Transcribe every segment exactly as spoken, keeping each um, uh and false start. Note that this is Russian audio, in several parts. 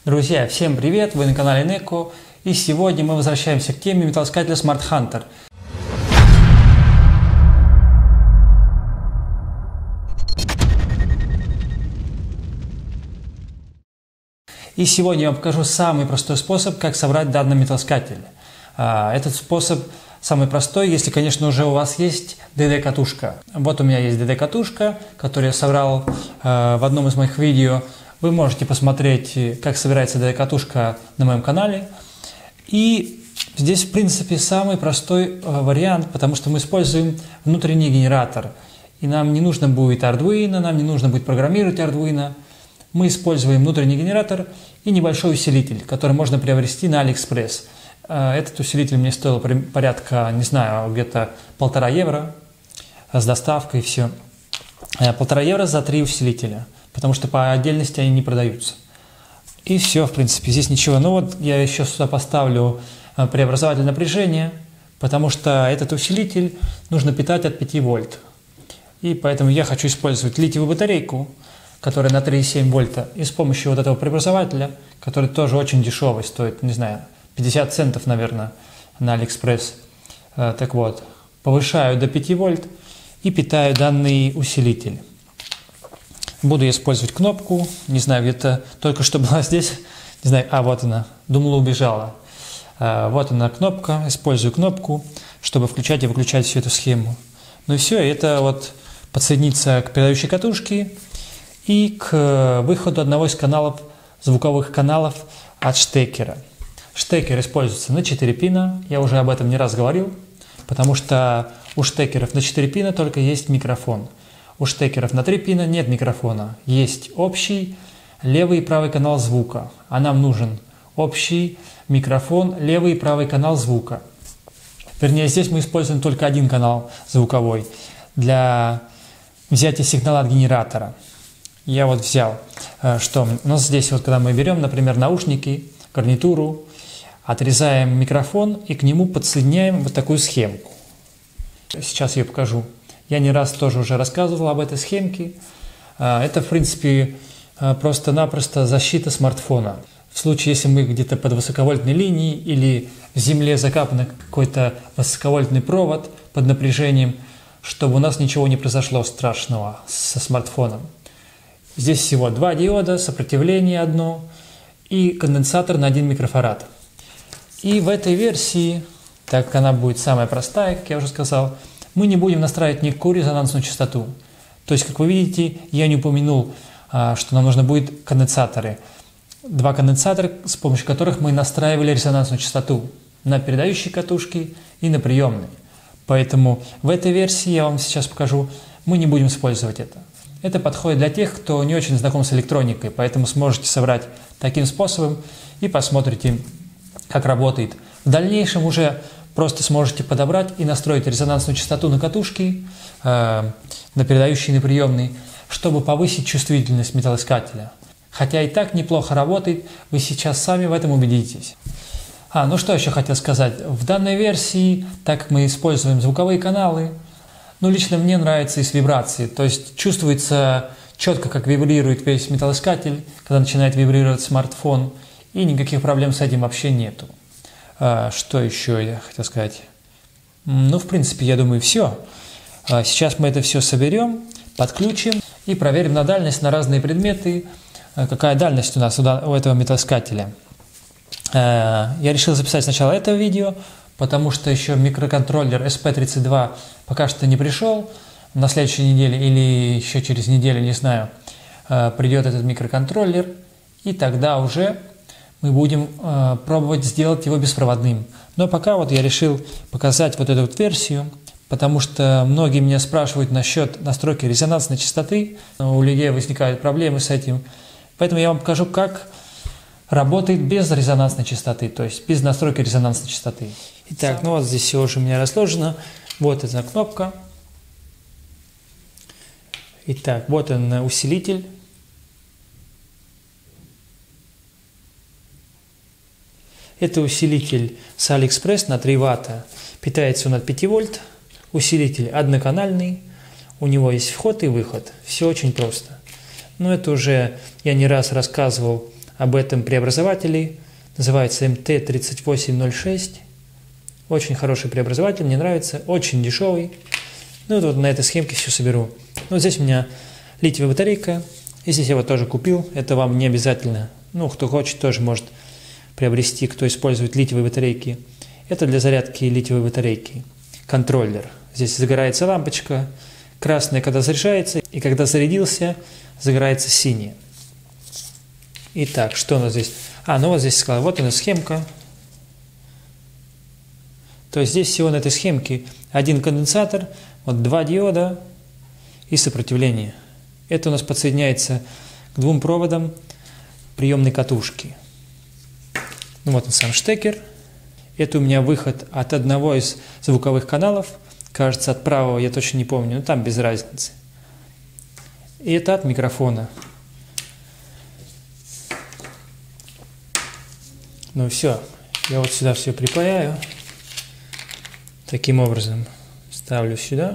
Друзья, всем привет! Вы на канале Неко, и сегодня мы возвращаемся к теме металлоискателя Smart Hunter. И сегодня я вам покажу самый простой способ, как собрать данный металлоискатель. Этот способ самый простой, если, конечно, уже у вас есть ди ди-катушка. Вот у меня есть ди ди-катушка, которую я собрал в одном из моих видео. Вы можете посмотреть, как собирается ди ди-катушка на моем канале. И здесь, в принципе, самый простой вариант, потому что мы используем внутренний генератор. И нам не нужно будет Arduino, нам не нужно будет программировать Arduino. Мы используем внутренний генератор и небольшой усилитель, который можно приобрести на AliExpress. Этот усилитель мне стоил порядка, не знаю, где-то полтора евро с доставкой и все. Полтора евро за три усилителя, потому что по отдельности они не продаются. И все, в принципе, здесь ничего. Ну вот я еще сюда поставлю преобразователь напряжения, потому что этот усилитель нужно питать от пяти вольт. И поэтому я хочу использовать литиевую батарейку, которая на три и семь вольта, и с помощью вот этого преобразователя, который тоже очень дешевый, стоит, не знаю, пятьдесят центов, наверное, на AliExpress. Так вот, повышаю до пяти вольт и питаю данный усилитель. Буду использовать кнопку, не знаю, где-то только что была здесь, не знаю, а вот она, думала, убежала. Вот она кнопка, использую кнопку, чтобы включать и выключать всю эту схему. Ну и все, это вот подсоединиться к передающей катушке и к выходу одного из каналов, звуковых каналов от штекера. Штекер используется на четыре пина, я уже об этом не раз говорил, потому что у штекеров на четыре пина только есть микрофон. У штекеров на три пина нет микрофона, есть общий левый и правый канал звука, а нам нужен общий микрофон, левый и правый канал звука. Вернее, здесь мы используем только один канал звуковой для взятия сигнала от генератора. Я вот взял, что у нас здесь, вот когда мы берем, например, наушники, гарнитуру, отрезаем микрофон и к нему подсоединяем вот такую схемку. Сейчас я покажу. Я не раз тоже уже рассказывал об этой схемке. Это, в принципе, просто-напросто защита смартфона. В случае, если мы где-то под высоковольтной линией или в земле закапан какой-то высоковольтный провод под напряжением, чтобы у нас ничего не произошло страшного со смартфоном. Здесь всего два диода, сопротивление одно и конденсатор на один микрофарад. И в этой версии, так как она будет самая простая, как я уже сказал, мы не будем настраивать никакую резонансную частоту. То есть, как вы видите, я не упомянул, что нам нужно будет конденсаторы. Два конденсатора, с помощью которых мы настраивали резонансную частоту на передающей катушке и на приемной. Поэтому в этой версии, я вам сейчас покажу, мы не будем использовать это. Это подходит для тех, кто не очень знаком с электроникой, поэтому сможете собрать таким способом и посмотрите, как работает. В дальнейшем уже просто сможете подобрать и настроить резонансную частоту на катушке, э, на передающей и на приемной, чтобы повысить чувствительность металлоискателя. Хотя и так неплохо работает, вы сейчас сами в этом убедитесь. А, ну что еще хотел сказать. В данной версии, так как мы используем звуковые каналы, ну лично мне нравится и с вибрацией, то есть чувствуется четко, как вибрирует весь металлоискатель, когда начинает вибрировать смартфон, и никаких проблем с этим вообще нету. А, что еще я хотел сказать? Ну, в принципе, я думаю, все. А, сейчас мы это все соберем, подключим и проверим на дальность, на разные предметы, а, какая дальность у нас у этого металлоискателя. А, я решил записать сначала это видео, потому что еще микроконтроллер эс пи тридцать два пока что не пришел. На следующей неделе или еще через неделю, не знаю, придет этот микроконтроллер, и тогда уже мы будем пробовать сделать его беспроводным. Но пока вот я решил показать вот эту вот версию, потому что многие меня спрашивают насчет настройки резонансной частоты, у людей возникают проблемы с этим, поэтому я вам покажу, как работает без резонансной частоты, то есть без настройки резонансной частоты. Итак, ну вот здесь все уже у меня разложено. Вот эта кнопка. Итак, вот он усилитель. Это усилитель с AliExpress на три ватта. Питается он от пяти вольт. Усилитель одноканальный. У него есть вход и выход. Все очень просто. Но это уже я не раз рассказывал об этом преобразователе. Называется эм тэ тридцать восемь ноль шесть. Очень хороший преобразователь, мне нравится, очень дешевый. Ну вот, вот на этой схемке все соберу. Вот здесь у меня литиевая батарейка. И здесь я вот тоже купил. Это вам не обязательно. Ну, кто хочет, тоже может приобрести, кто использует литиевые батарейки. Это для зарядки литиевой батарейки. Контроллер. Здесь загорается лампочка. Красная, когда заряжается. И когда зарядился, загорается синяя. Итак, что у нас здесь? А, ну вот здесь сказал. Вот у нас схемка. То есть здесь всего на этой схемке один конденсатор, вот два диода и сопротивление. Это у нас подсоединяется к двум проводам приемной катушки. Ну вот он сам штекер. Это у меня выход от одного из звуковых каналов. Кажется, от правого, я точно не помню, но там без разницы. И это от микрофона. Ну все, я вот сюда все припаяю. Таким образом ставлю сюда.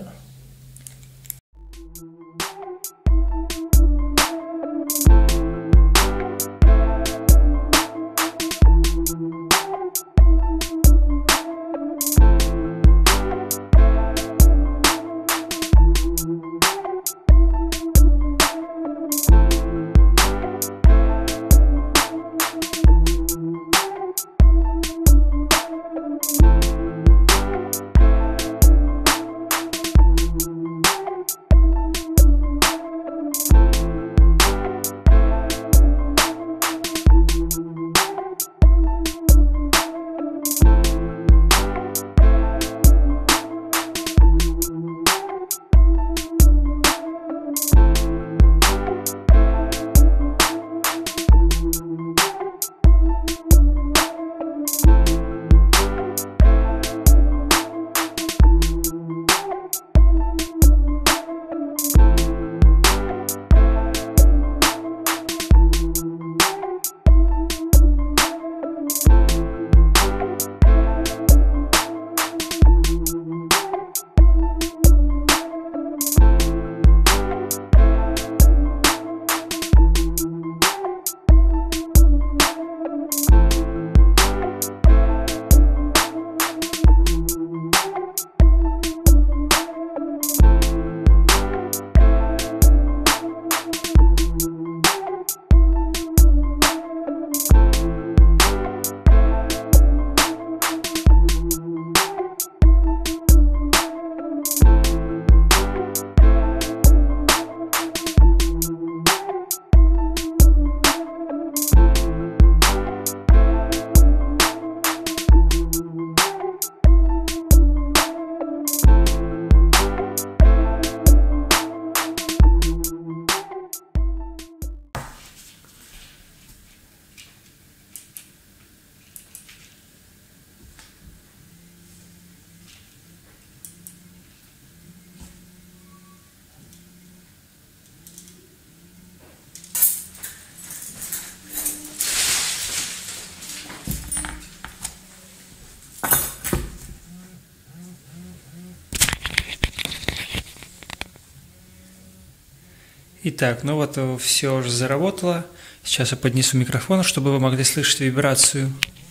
Итак, ну вот все уже заработало. Сейчас я поднесу микрофон, чтобы вы могли слышать вибрацию.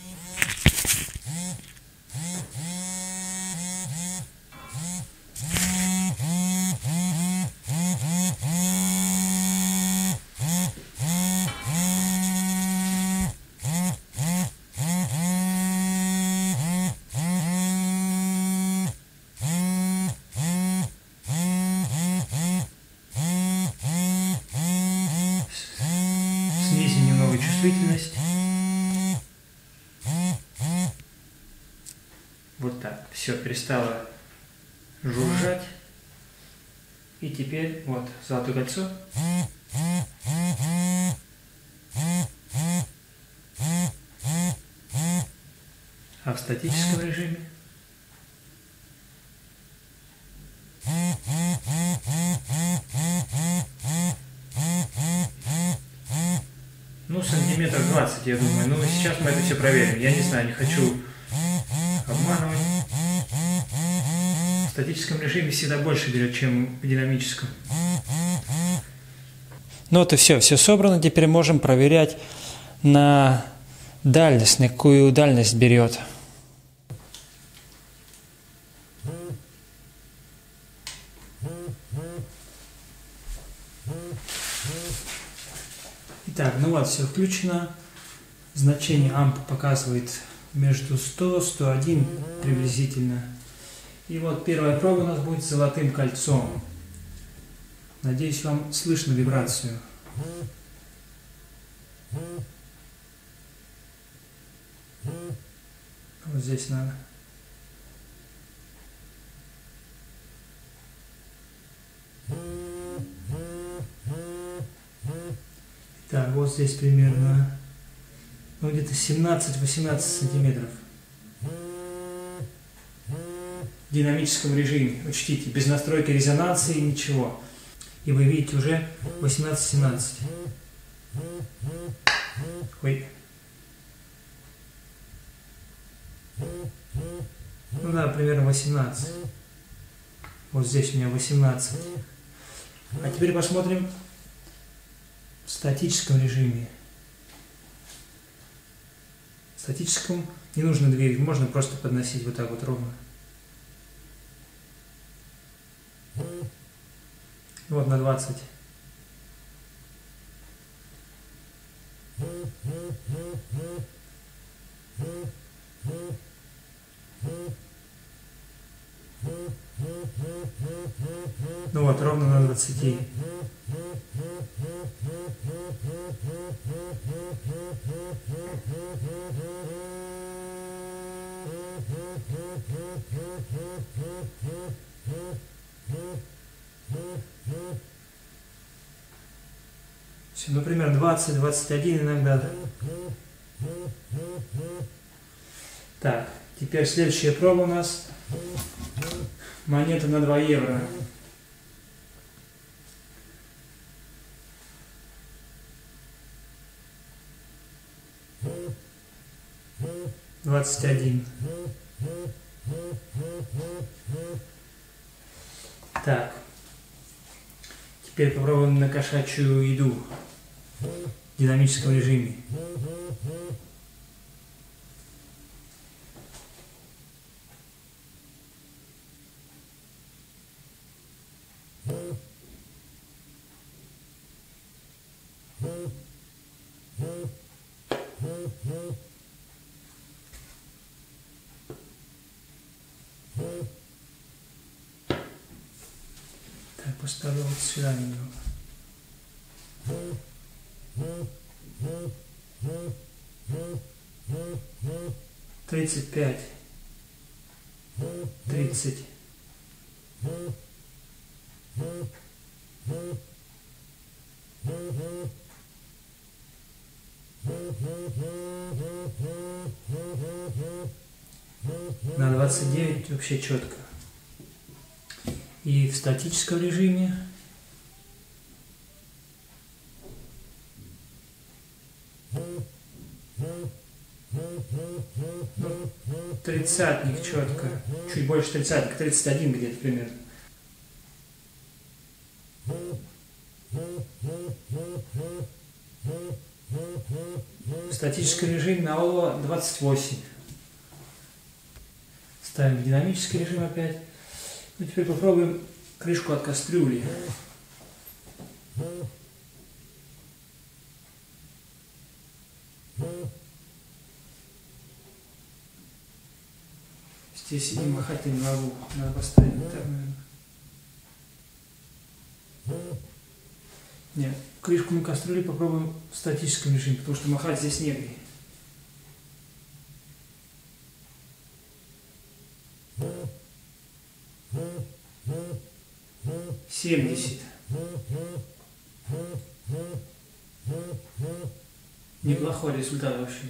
Снизим немного чувствительность. Вот так. Все, перестало жужжать. И теперь вот золотое кольцо. А в статическом режиме? Ну, сантиметров двадцать, я думаю. Ну, сейчас мы это все проверим. Я не знаю, не хочу обманывать. В статическом режиме всегда больше берет, чем в динамическом. Ну вот и все. Все собрано. Теперь можем проверять на дальность, на какую дальность берет. Итак, ну вот, все включено. Значение ампа показывает между сто и сто один приблизительно. И вот первая проба у нас будет с золотым кольцом. Надеюсь, вам слышно вибрацию. Вот здесь надо. Так, вот здесь примерно, ну, где-то семнадцать-восемнадцать сантиметров. В динамическом режиме, учтите, без настройки резонанции, ничего. И вы видите уже восемнадцать-семнадцать. Ой. Ну да, примерно восемнадцать. Вот здесь у меня восемнадцать. А теперь посмотрим в статическом режиме. В статическом не нужно двигать, можно просто подносить вот так вот ровно. Вот на двадцать. Ну вот, ровно на двадцати. Все, например, двадцать-двадцать один иногда. Так, теперь следующая проба у нас. Монета на два евро. двадцать один. Так. Теперь попробуем на кошачью еду в динамическом режиме. Так, поставлю вот сюда немного. Тридцать пять. Тридцать. На двадцать девять вообще четко. И в статическом режиме ну, тридцатник четко, чуть больше тридцатник, тридцать один где-то примерно. В статическом режиме на ОЛО двадцать восемь. Ставим в динамический режим опять. Ну, теперь попробуем крышку от кастрюли. Здесь и махать не могу. Надо поставить так, наверное. Нет, крышку на кастрюле попробуем в статическом режиме, потому что махать здесь негде. семьдесят. Неплохой результат вообще.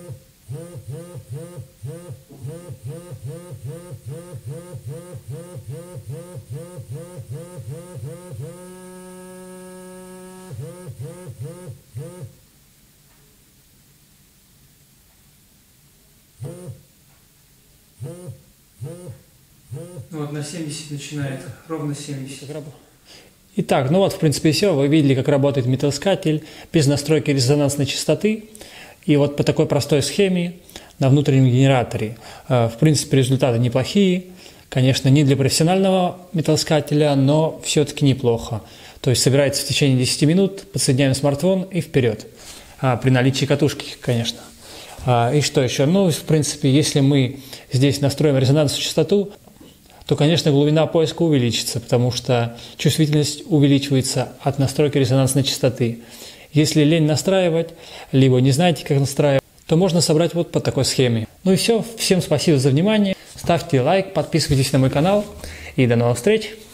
Вот на семьдесят начинает, ровно семьдесят. Итак, ну вот в принципе все. Вы видели, как работает металлоискатель без настройки резонансной частоты. И вот по такой простой схеме на внутреннем генераторе, в принципе, результаты неплохие. Конечно, не для профессионального металлоискателя, но все-таки неплохо. То есть собирается в течение десяти минут, подсоединяем смартфон и вперед. При наличии катушки, конечно. И что еще? Ну, в принципе, если мы здесь настроим резонансную частоту, то, конечно, глубина поиска увеличится, потому что чувствительность увеличивается от настройки резонансной частоты. Если лень настраивать, либо не знаете, как настраивать, то можно собрать вот по такой схеме. Ну и все. Всем спасибо за внимание. Ставьте лайк, подписывайтесь на мой канал и до новых встреч.